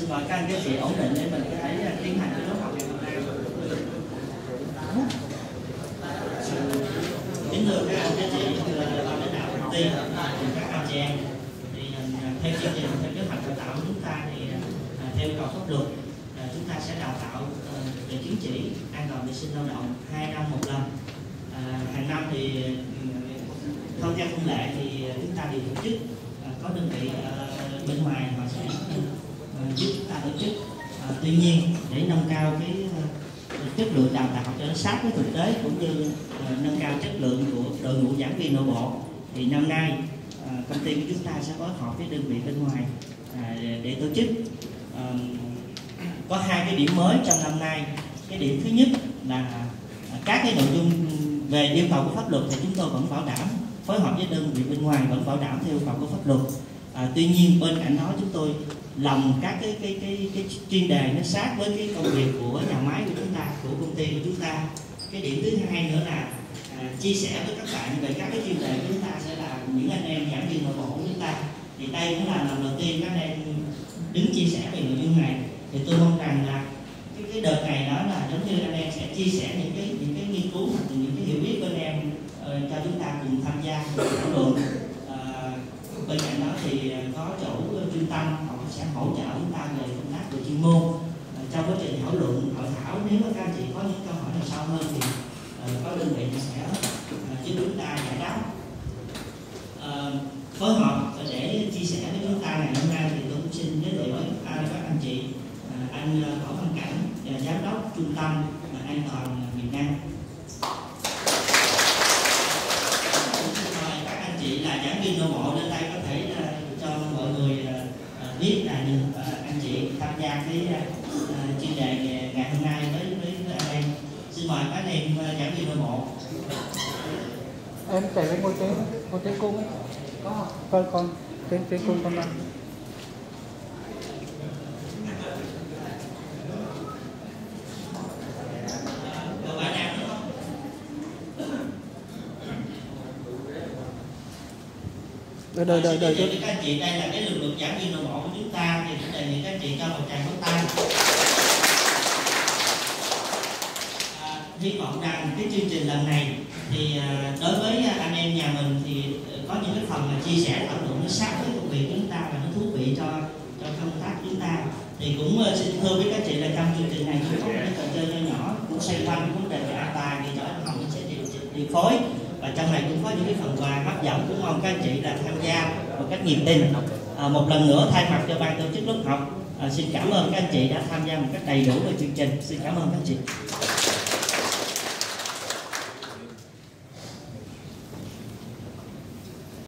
Xin mời các anh các chị ổn định để mình có thể tiến hành lớp học ngày hôm nay. Kính thưa các anh các chị, thưa ban lãnh đạo công ty, các anh chị em, thì theo chương trình, theo kế hoạch đào tạo của chúng ta thì theo yêu cầu pháp luật, chúng ta sẽ đào tạo về chứng chỉ an toàn vệ sinh lao động 2 năm một lần. Hàng năm thì theo thông lệ thì chúng ta đều tổ chức, có đơn vị bên ngoài họ sẽ giúp chúng ta tổ chức. Tuy nhiên để nâng cao cái chất lượng đào tạo cho nó sát với thực tế cũng như nâng cao chất lượng của đội ngũ giảng viên nội bộ, thì năm nay công ty của chúng ta sẽ phối hợp với đơn vị bên ngoài để tổ chức. Có hai cái điểm mới trong năm nay. Cái điểm thứ nhất là các cái nội dung về yêu cầu của pháp luật thì chúng tôi vẫn bảo đảm, phối hợp với đơn vị bên ngoài vẫn bảo đảm theo yêu cầu của pháp luật. Tuy nhiên bên cạnh đó chúng tôi lòng các cái chuyên đề nó sát với cái công việc của nhà máy của chúng ta, của công ty của chúng ta. Cái điểm thứ hai nữa là chia sẻ với các bạn về các cái chuyên đề của chúng ta sẽ là những anh em giảng viên nội bộ của chúng ta. Thì đây cũng là lần đầu tiên các anh em đứng chia sẻ về nội dung này. Thì tôi mong rằng là cái đợt này đó là giống như anh em sẽ chia sẻ những cái nghiên cứu hoặc những cái hiểu biết của anh em cho chúng ta cùng tham gia thảo luận. Bên cạnh đó thì có chỗ trung tâm họ sẽ hỗ trợ chúng ta về công tác về chuyên môn. Trong quá trình thảo luận hội thảo, nếu các anh chị có những câu hỏi nào sâu hơn thì có đơn vị sẽ giúp chúng ta giải đáp. Phối hợp để chia sẻ với chúng ta ngày hôm nay thì tôi cũng xin giới thiệu với các anh chị anh Võ Văn Cảnh, giám đốc trung tâm an toàn Việt Nam. Mời các anh chị là giảng viên nội bộ lên đây có thể cho mọi người biết là anh chị tham gia cái chuyên đề ngày hôm nay với anh em. Xin mời các anh em giảng viên nội bộ. Em chạy lên ngôi trên cung ấy. Có con trên cung con đang. Đợi các anh chị, đây là cái lực lượng giảng viên nội bộ của chúng ta, thì cũng đề nghị các anh chị cho một tràng pháo tay. Hy vọng rằng cái chương trình lần này thì đối với anh em nhà mình thì có những cái phần mà chia sẻ thảo luận nó sát với công việc của chúng ta và nó thú vị cho công tác của chúng ta. Thì cũng xin thưa với các chị là trong chương trình này cũng có một cái trò chơi nho nhỏ cũng xoay quanh vấn đề về an toàn, thì cho anh Hồng sẽ điều phối. Và trong này cũng có những cái phần quà hấp dẫn, cũng mong các anh chị là tham gia một cách nhiệt tình. Một lần nữa thay mặt cho ban tổ chức lớp học, xin cảm ơn các anh chị đã tham gia một cách đầy đủ về chương trình. Xin cảm ơn các anh chị.